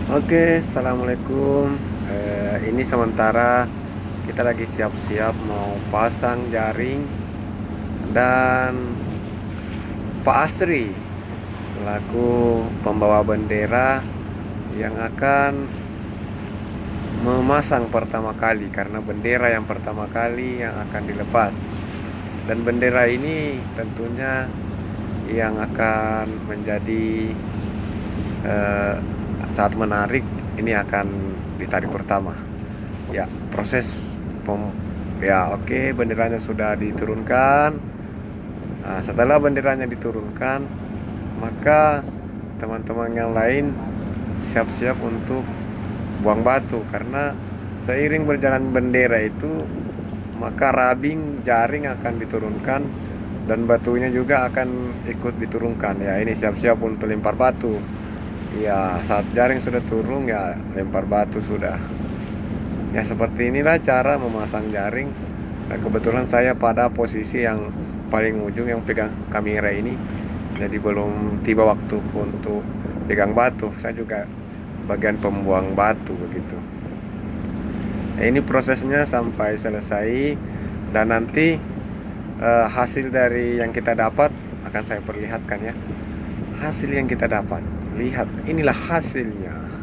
Oke, assalamualaikum. Ini sementara kita lagi siap-siap mau pasang jaring dan Pak Asri selaku pembawa bendera yang akan memasang pertama kali karena bendera yang pertama kali yang akan dilepas. Dan bendera ini tentunya yang akan menjadi eh, saat menarik ini akan ditarik pertama. Ya, proses ya oke, benderanya sudah diturunkan. Nah, setelah benderanya diturunkan, maka teman-teman yang lain siap-siap untuk buang batu karena seiring berjalan bendera itu maka rabing jaring akan diturunkan dan batunya juga akan ikut diturunkan. Ya, ini siap-siap untuk lempar batu. Ya, saat jaring sudah turun ya lempar batu sudah. Ya, seperti inilah cara memasang jaring. Dan kebetulan saya pada posisi yang paling ujung yang pegang kamera ini. Jadi belum tiba waktu untuk pegang batu. Saya juga bagian pembuang batu begitu. Nah, ini prosesnya sampai selesai dan nanti hasil dari yang kita dapat akan saya perlihatkan ya. Hasil yang kita dapat. Lihat, inilah hasilnya.